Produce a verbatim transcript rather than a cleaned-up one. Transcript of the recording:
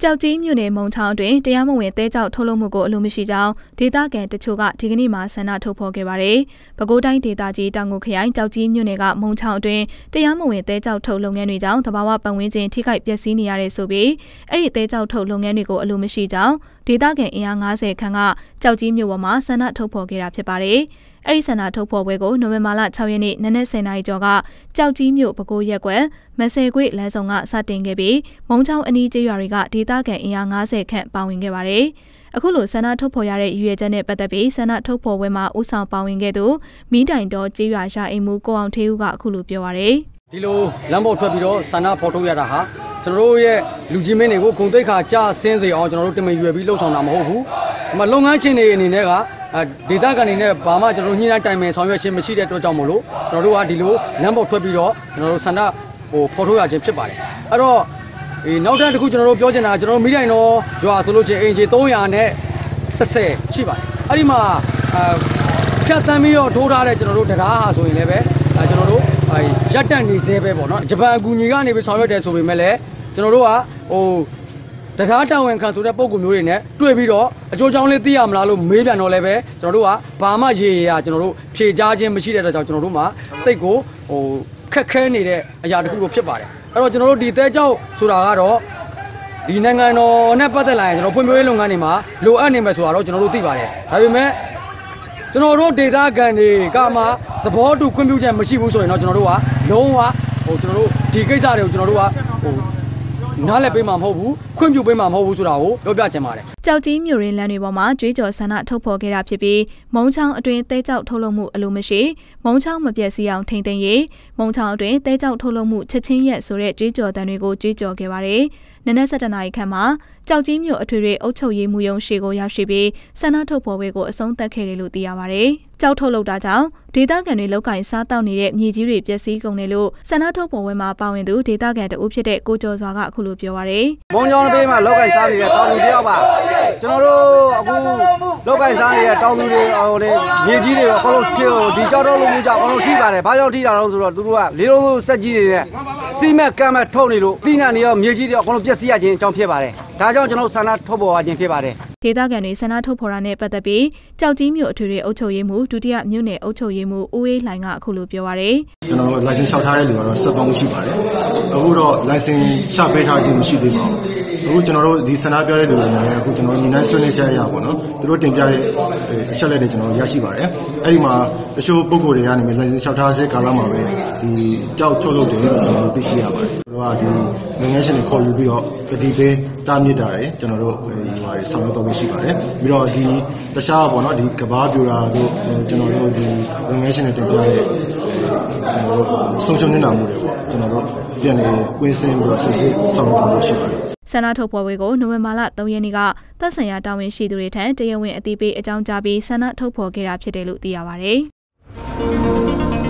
ကြောက်ကြီးမြို့နယ်မုံချောင်းတွင်တရားမဝင်တဲကြောက်ထုတ်လုပ်မှုကိုအလိုမရှိကြောင်းဒေသခံတချို့ကဒီကနေ့မှဆန္ဒထုတ်ဖော်ခဲ့ပါတယ်။ပဲခူးတိုင်းဒေသကြီးတောင်ငူခရိုင်ကြောက်ကြီးမြို့နယ်ကမုံချောင်းအတွင်းတရားမဝင်တဲကြောက်ထုတ်လုပ်ငန်းတွေကြောင့်သဘာဝပတ်ဝန်းကျင်ထိခိုက်ပျက်စီးနေရတဲ့ဆိုပြီးအဲ့ဒီတဲကြောက်ထုတ်လုပ်ငန်းတွေကိုအလိုမရှိကြောင်းဒေသခံအင်အား၅၀ခန့်ကကြောက်ကြီးမြို့ပေါ်မှာဆန္ဒထုတ်ဖော်ခဲ့တာဖြစ်ပါတယ်။အဲ့ဒီဆန္ဒထုတ်ဖော်ပွဲကိုနိုဝင်ဘာလ၆ရက်နေ့နနက်၁၀နာရီကျော်ကကြောက်ကြီးမြို့ပဲခူးရက်ကွယ်မဆယ်ခွေလမ်းဆောင်ကစတင်ခဲ့ပြီးမုံချောင်းအနီးကျေးရွာတွေကဒေသခံအင်အား၅၀ခန့်ပါဝင်ခဲ့ပါတယ်။အခုလိုဆန္ဒထုတ်ဖော်ရတဲ့ရည်ရွယ်ချက်နဲ့ပတ်သက်ပြီးဆန္ဒထုတ်ဖော်ပွဲမှာဦးဆောင်ပါဝင်ခဲ့သူမီးတိုင်တော်ကျေးရွာရာအိမ်မူကိုအောင်ထေးဦးကအခုလိုပြောပါရယ်။ဒီလိုလမ်းပေါ်ထွက်ပြီးတော့ဆန္ဒဖော်ထုတ်ရတာဟာကျွန်တော်တို့ရဲ့လူကြီးမင်းတွေကိုဂုဏ်သိက္ခာကျဆင်းစေအောင်ကျွန်တော်တို့တမင်ရွယ်ပြီးလှုပ်ဆောင်တာမဟုတ်ဘူး။ဒီမှာလုပ်ငန်းရှင်တွေအနေနဲ့ကဒေသခံတွေနဲ့ဘာမှကျွန်တော်တို့ညှိနှိုင်းတိုင်ပင်ဆောင်ရွက်ခြင်းမရှိတဲ့အတွက်ကြောင့်မို့လို့ကျွန်တော်တို့ကဒီလိုလမ်းပေါ်ထွက်ပြီးတော့ကျွန်တော်တို့ဆန္ဒဟိုဖော်ထုတ်ရခြင်းဖြစ်ပါတယ်အဲ့တော့ဒီနောက်ထပ်တစ်ခုကျွန်တော်တို့ပြောချင်တာကျွန်တော်တို့မိတိုင်တော်ရွာဆိုလို့ချင်းအင်ဂျီ၃ရာနဲ့၁၀ရှိပါတယ်အဲ့ဒီမှာအာဖြတ်သန်းပြီးတော့ထိုးထားတဲ့ကျွန်တော်တို့တရားဟာဆိုရင်လည်းပဲကျွန်တော်တို့ရက်တက်နေသေးပဲပေါ့နော်ဂျပန်အကူအညီကနေပြီးဆောင်ရွက်တယ်ဆိုပေမဲ့လည်းကျွန်တော်တို့ကဟိုတရားတာဝန်ခံဆိုတဲ့ပုံကူမျိုးတွေနဲ့တွေ့ပြီးတော့အကျိုးကြောင့်လေးသိရမလားလို့မေးပြန်တော့လည်းပဲကျွန်တော်တို့ကဘာမှရေရကျွန်တော်တို့ဖြေကြားခြင်းမရှိတဲ့အတွက်ကြောင့်ကျွန်တော်တို့မှာတိတ်ကိုဟိုခက်ခဲနေတဲ့အရာတစ်ခုဖြစ်ပါတယ်အဲ့တော့ကျွန်တော်တို့ဒီတဲကြောက်ဆိုတာကတော့ဒီနိုင်ငံတော်နဲ့ပတ်သက်လာရင်ကျွန်တော်ဖွံ့ဖြိုးရေးလုပ်ငန်းတွေမှာလိုအပ်နေမယ်ဆိုတာတော့ကျွန်တော်တို့သိပါတယ်ဒါပေမဲ့ကျွန်တော်တို့ဒေသခံတွေကမှသဘောတူခွင့်ပြုချက်မရှိဘူးဆိုရင်တော့ကျွန်တော်တို့ကလုံးဝဟိုကျွန်တော်တို့ဒီကိစ္စတွေကိုကျွန်တော်တို့ကဟိုနားလည်ပေးမှာမဟုတ်ဘူးခွင့်ပြုပေးမှာမဟုတ်ဘူးဆိုတာကိုပြောပြချင်ပါတယ်ကြောက်ကြီးမြို့ရင်းလမ်းတွေပေါ်မှာကြွေးကြော်ဆန္ဒထုတ်ဖော်ခဲ့တာဖြစ်ပြီးမုံချောင်းအတွင်းတဲကြောက်ထုတ်လုပ်မှုအလိုမရှိမုံချောင်းမပြည့်စည်အောင်ထိန်းသိမ်းရေးမုံချောင်းအတွင်းတဲကြောက်ထုတ်လုပ်မှုချက်ချင်းရက်ဆိုတဲ့ကြွေးကြော်တန်တွေကိုကြွေးကြော်ခဲ့ပါတယ်နနက်၁၇နာရီခန့်မှာကြောက်ကြီးမြို့အထွေထွေအုပ်ချုပ်ရေးမှူးရုံးရှေ့ကိုရောက်ရှိပြီးဆန္ဒထုတ်ဖော်ပွဲကိုအဆုံးသတ်ခဲ့တယ်လို့သိရပါတယ်။ကြောက်ထုတ်လုပ်တာကြောင့်ဒေသခံတွေလောက်ကင်စားတောက်နေတဲ့မြေကြီးတွေပျက်စီးကုန်တယ်လို့ဆန္ဒထုတ်ဖော်ပွဲမှာပါဝင်သူဒေသခံတဦးဖြစ်တဲ့ကိုကျော်စွာကအခုလိုပြောပါရယ်။မုံချောင်းဘေးမှာလောက်ကင်စားနေတဲ့တောင်သူတယောက်ပါ။ကျွန်တော်တို့အခုလောက်ကင်စားနေတဲ့တောင်သူတွေဟိုလေမြေကြီးတွေအကုန်လုံးဒီကြောက်တော့လို့မျိုးကြောင့်အကုန်လုံးထိပါတယ်။ဘာကြောင့်ထိတာလဲဆိုတော့သူတို့ကလေးလုံးစက်ကြီးတွေနဲ့စီမက်ကမ်းမဲ့ထုတ်နေလို့ပြီးငံနေရောမြေကြီးတွေအကုန်လုံးပျက်စီးရခြင်းအကြောင်းဖြစ်ပါတယ်။ဒါကြောင့်ကျွန်တော်ဆန္ဒထုတ်ဖော်ရခြင်းဖြစ်ပါတယ်ဒေသခံတွေဆန္ဒထုတ်ဖော်တာနဲ့ပတ်သက်ပြီးကြောက်ကြီးမြို့အထွေထွေအုပ်ချုပ်ရေးမှူးဒုတိယမြို့နယ်အုပ်ချုပ်ရေးမှူးဦးအေးလှိုင်ကအခုလိုပြောပါရယ်ကျွန်တော်တို့ license လျှောက်ထားတဲ့လူကတော့၁၃ဦးရှိပါတယ်အခုတော့ license ရှပေးထားခြင်းမရှိသေးပါဘူးအခုကျွန်တော်တို့ဒီဆန္ဒပြတဲ့လူတွေနဲ့အခုကျွန်တော်ညီနိုင်ဆွေးနွေးချက်ရပါတော့သူတို့တင်ပြတဲ့အချက်လက်တွေကျွန်တော်ရရှိပါတယ်အဲ့ဒီမှာတချို့ပုံကိုယ်တွေကနေ license လျှောက်ထားစေကာလမှာပဲဒီကြောက်ထုတ်လုပ်တယ်ကျွန်တော်တို့သိရှိရပါတယ်တို့ကဒီငငယ်ရှင်တွေခေါ်ယူပြီးတော့ပတိပေးတာမြစ်တာတယ်ကျွန်တော်တို့ဟိုဟာတွေဆောင်ရွက်တော့ရှိပါတယ်ပြီးတော့ဒီတခြားပေါ့နော်ဒီကဘာပြူတာတို့ကျွန်တော်တို့ဒီငငယ်ရှင်တွေတင်ပြတဲ့ကျွန်တော်တို့ဆုံးရှုံးနေတာမှုတွေပေါ့ကျွန်တော်တို့ပြန်နေကွင်းစင်းပြီးတော့စစ်စစ်ဆောင်ရွက်တော့ရှိပါတယ်ဆန္ဒထုတ်ဖော်ပွဲကိုနိုဝင်ဘာလ၃ရက်နေ့ကသက်ဆိုင်ရာတာဝန်ရှိသူတွေထံတရားဝင်အသိပေးအကြောင်းကြားပြီးဆန္ဒထုတ်ဖော်ခဲ့တာဖြစ်တယ်လို့သိရပါတယ်